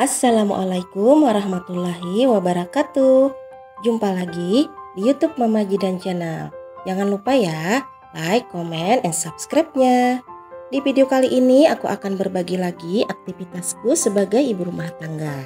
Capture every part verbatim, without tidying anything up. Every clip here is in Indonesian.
Assalamualaikum warahmatullahi wabarakatuh. Jumpa lagi di YouTube Mama Jidan Channel. Jangan lupa ya, like, comment, and subscribe-nya. Di video kali ini aku akan berbagi lagi aktivitasku sebagai ibu rumah tangga.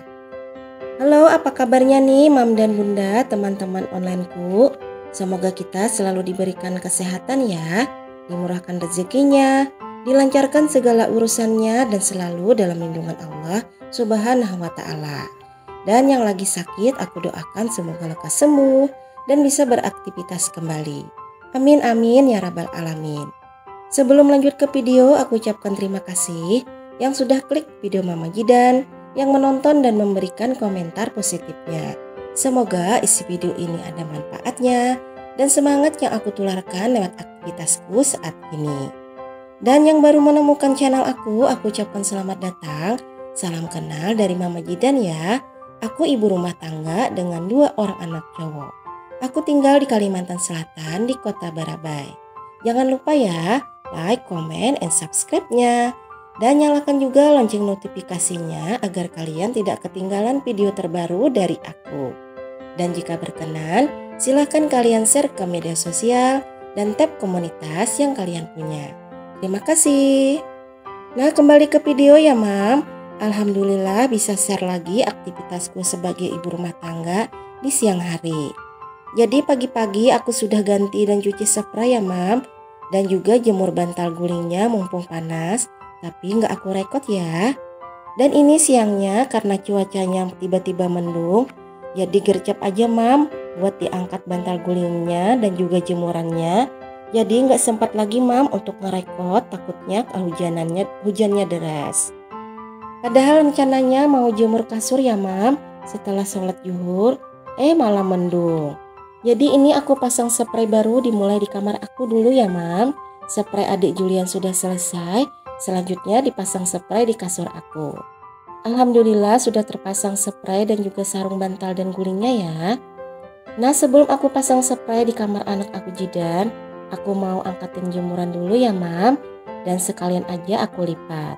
Halo, apa kabarnya nih Mam dan Bunda, teman-teman onlineku? Semoga kita selalu diberikan kesehatan ya, dimurahkan rezekinya, dilancarkan segala urusannya, dan selalu dalam lindungan Allah Subhanahu wa ta'ala. Dan yang lagi sakit aku doakan semoga lekas sembuh dan bisa beraktivitas kembali. Amin amin ya rabbal alamin. Sebelum lanjut ke video, aku ucapkan terima kasih yang sudah klik video Mama Jidan, yang menonton dan memberikan komentar positifnya. Semoga isi video ini ada manfaatnya dan semangat yang aku tularkan lewat aktivitasku saat ini. Dan yang baru menemukan channel aku, aku ucapkan selamat datang. Salam kenal dari Mama Jidan ya. Aku ibu rumah tangga dengan dua orang anak cowok. Aku tinggal di Kalimantan Selatan di kota Barabai. Jangan lupa ya, like, comment, and subscribe-nya. Dan nyalakan juga lonceng notifikasinya agar kalian tidak ketinggalan video terbaru dari aku. Dan jika berkenan, silahkan kalian share ke media sosial dan tab komunitas yang kalian punya. Terima kasih. Nah, kembali ke video ya Mam. Alhamdulillah bisa share lagi aktivitasku sebagai ibu rumah tangga di siang hari. Jadi pagi-pagi aku sudah ganti dan cuci spray ya Mam. Dan juga jemur bantal gulingnya mumpung panas. Tapi nggak aku rekod ya. Dan ini siangnya karena cuacanya tiba-tiba mendung, jadi gercep aja Mam buat diangkat bantal gulingnya dan juga jemurannya. Jadi nggak sempat lagi Mam untuk ngerekod, takutnya kehujanannya hujannya deras. Padahal rencananya mau jemur kasur ya Mam setelah sholat zuhur, eh malah mendung. Jadi ini aku pasang spray baru dimulai di kamar aku dulu ya Mam. Spray adik Julian sudah selesai, selanjutnya dipasang spray di kasur aku. Alhamdulillah sudah terpasang spray dan juga sarung bantal dan gulingnya ya. Nah, sebelum aku pasang spray di kamar anak aku Jidan, aku mau angkatin jemuran dulu ya Mam. Dan sekalian aja aku lipat.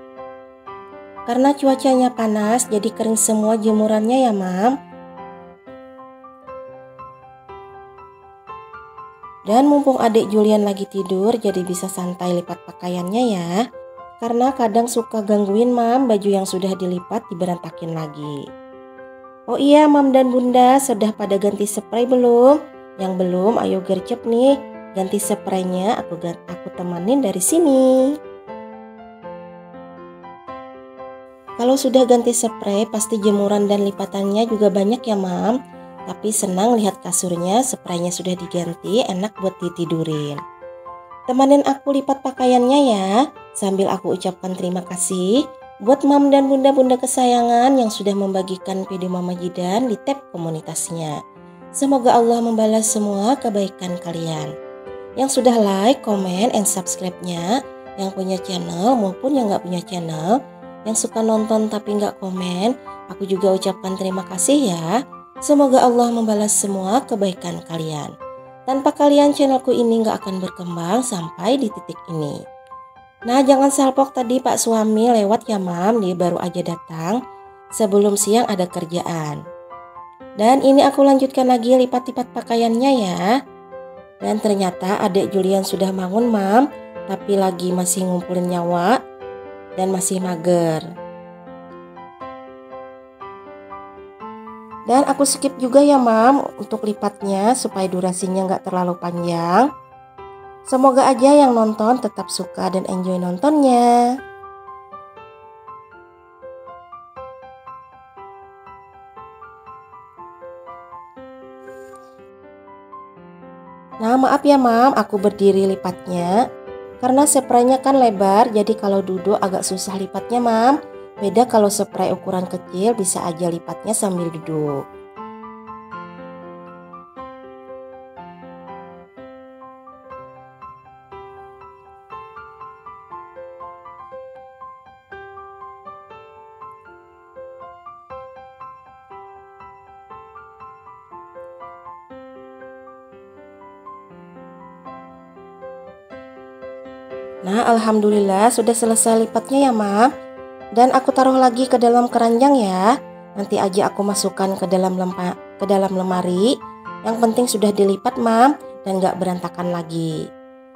Karena cuacanya panas jadi kering semua jemurannya ya Mam. Dan mumpung adik Julian lagi tidur, jadi bisa santai lipat pakaiannya ya. Karena kadang suka gangguin Mam baju yang sudah dilipat diberantakin lagi. Oh iya Mam dan Bunda, sudah pada ganti spray belum? Yang belum ayo gercep nih, ganti spraynya aku aku temanin dari sini. Kalau sudah ganti spray pasti jemuran dan lipatannya juga banyak ya Mam. Tapi senang lihat kasurnya spraynya sudah diganti, enak buat ditidurin. Temanin aku lipat pakaiannya ya, sambil aku ucapkan terima kasih buat Mam dan Bunda-Bunda kesayangan yang sudah membagikan video Mama Jidan di tab komunitasnya. Semoga Allah membalas semua kebaikan kalian. Yang sudah like, comment, and subscribe-nya, yang punya channel maupun yang gak punya channel, yang suka nonton tapi gak komen, aku juga ucapkan terima kasih ya. Semoga Allah membalas semua kebaikan kalian. Tanpa kalian channelku ini gak akan berkembang sampai di titik ini. Nah, jangan salpok tadi Pak suami lewat ya Mam, dia baru aja datang sebelum siang ada kerjaan. Dan ini aku lanjutkan lagi lipat-lipat pakaiannya ya. Dan ternyata adik Julian sudah bangun Mam, tapi lagi masih ngumpulin nyawa dan masih mager. Dan aku skip juga ya Mam untuk lipatnya supaya durasinya nggak terlalu panjang. Semoga aja yang nonton tetap suka dan enjoy nontonnya. Nah maaf ya Mam, aku berdiri lipatnya. Karena spraynya kan lebar, jadi kalau duduk agak susah lipatnya Mam. Beda kalau spray ukuran kecil bisa aja lipatnya sambil duduk. Nah, alhamdulillah sudah selesai lipatnya ya Mam. Dan aku taruh lagi ke dalam keranjang ya. Nanti aja aku masukkan ke dalam lempa, ke dalam lemari. Yang penting sudah dilipat mam dan gak berantakan lagi.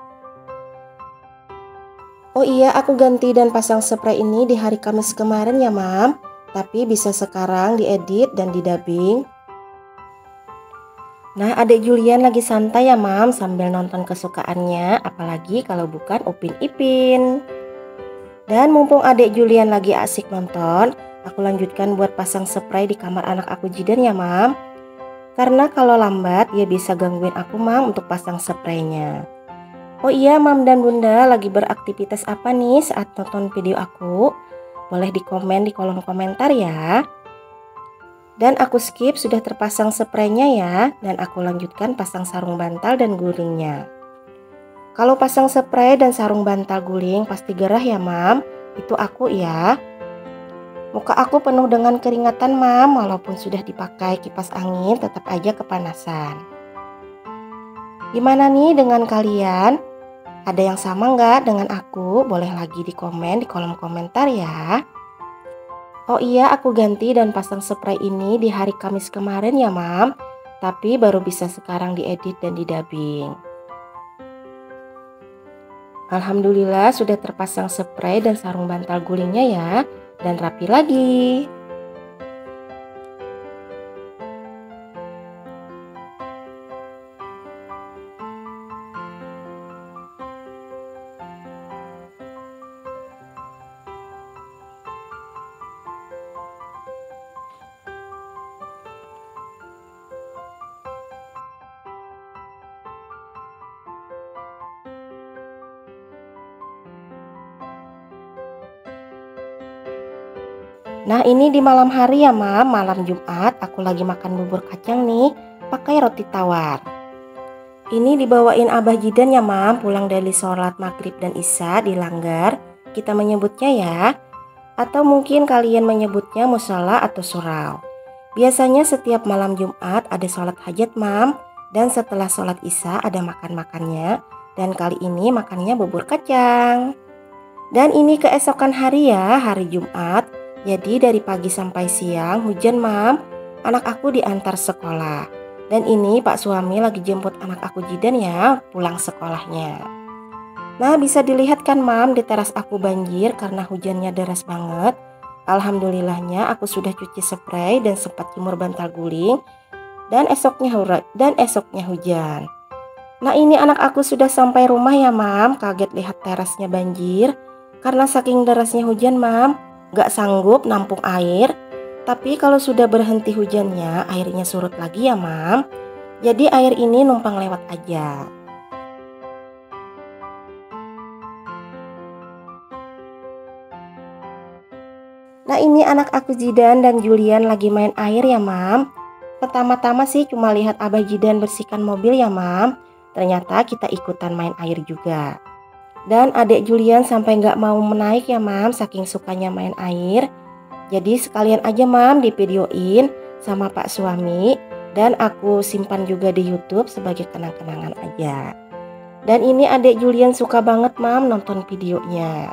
Oh iya, aku ganti dan pasang spray ini di hari Kamis kemarin ya mam. Tapi bisa sekarang diedit dan didubbing. Nah, adik Julian lagi santai ya mam sambil nonton kesukaannya, apalagi kalau bukan Upin Ipin. Dan mumpung adik Julian lagi asik nonton, aku lanjutkan buat pasang spray di kamar anak aku Jidan ya mam. Karena kalau lambat dia bisa gangguin aku mam untuk pasang spraynya. Oh iya, mam dan bunda lagi beraktivitas apa nih saat nonton video aku? Boleh di komen di kolom komentar ya. Dan aku skip sudah terpasang spraynya ya, dan aku lanjutkan pasang sarung bantal dan gulingnya. Kalau pasang spray dan sarung bantal guling pasti gerah ya mam, itu aku ya. Muka aku penuh dengan keringatan mam, walaupun sudah dipakai kipas angin tetap aja kepanasan. Gimana nih dengan kalian? Ada yang sama nggak dengan aku? Boleh lagi di komen di kolom komentar ya. Oh iya, aku ganti dan pasang spray ini di hari Kamis kemarin ya mam. Tapi baru bisa sekarang diedit dan didubbing. Alhamdulillah sudah terpasang spray dan sarung bantal gulingnya ya. Dan rapi lagi. Nah ini di malam hari ya mam, malam Jumat aku lagi makan bubur kacang nih pakai roti tawar. Ini dibawain Abah Jidan ya mam, pulang dari sholat maghrib dan isya di Langgar kita menyebutnya ya. Atau mungkin kalian menyebutnya mushola atau surau. Biasanya setiap malam Jumat ada sholat hajat mam, dan setelah sholat isya ada makan-makannya. Dan kali ini makannya bubur kacang. Dan ini keesokan hari ya, hari Jumat. Jadi dari pagi sampai siang hujan mam, anak aku diantar sekolah. Dan ini pak suami lagi jemput anak aku Jidan ya pulang sekolahnya. Nah bisa dilihat kan mam, di teras aku banjir karena hujannya deras banget. Alhamdulillahnya aku sudah cuci spray dan sempat jemur bantal guling. Dan esoknya dan esoknya hujan. Nah ini anak aku sudah sampai rumah ya mam, kaget lihat terasnya banjir. Karena saking derasnya hujan mam, gak sanggup nampung air. Tapi kalau sudah berhenti hujannya, airnya surut lagi ya mam. Jadi air ini numpang lewat aja. Nah ini anak aku Jidan dan Julian lagi main air ya mam. Pertama-tama sih cuma lihat Abah Jidan bersihkan mobil ya mam. Ternyata kita ikutan main air juga. Dan adik Julian sampai nggak mau menaik ya mam, saking sukanya main air. Jadi sekalian aja mam divideoin sama pak suami. Dan aku simpan juga di YouTube sebagai kenang-kenangan aja. Dan ini adik Julian suka banget mam nonton videonya.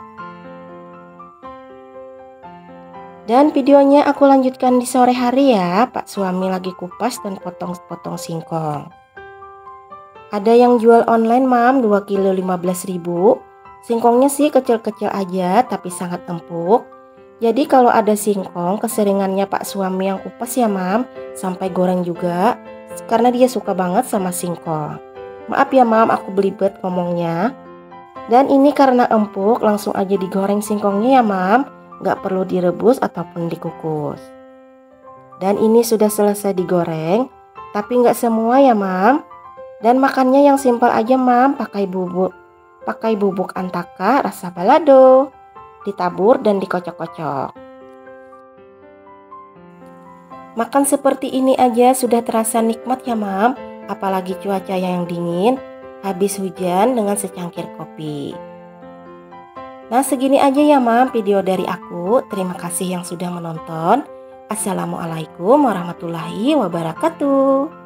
Dan videonya aku lanjutkan di sore hari ya, pak suami lagi kupas dan potong-potong singkong. Ada yang jual online mam, dua kilo lima belas ribu. Singkongnya sih kecil-kecil aja tapi sangat empuk. Jadi kalau ada singkong keseringannya pak suami yang kupas ya mam, sampai goreng juga. Karena dia suka banget sama singkong. Maaf ya mam, aku belibet ngomongnya. Dan ini karena empuk langsung aja digoreng singkongnya ya mam, gak perlu direbus ataupun dikukus. Dan ini sudah selesai digoreng, tapi gak semua ya mam. Dan makannya yang simpel aja mam, pakai bubuk pakai bubuk antaka rasa balado, ditabur dan dikocok-kocok. Makan seperti ini aja sudah terasa nikmat ya mam, apalagi cuaca yang dingin, habis hujan dengan secangkir kopi. Nah segini aja ya mam video dari aku, terima kasih yang sudah menonton. Assalamualaikum warahmatullahi wabarakatuh.